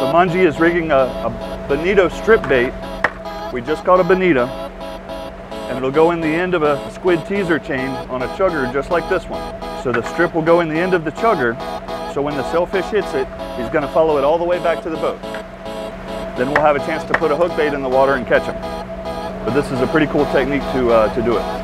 So Manji is rigging a Bonito strip bait. We just caught a Bonito, and it'll go in the end of a squid teaser chain on a chugger just like this one. So the strip will go in the end of the chugger, so when the sailfish hits it, he's going to follow it all the way back to the boat. Then we'll have a chance to put a hook bait in the water and catch him. But this is a pretty cool technique to do it.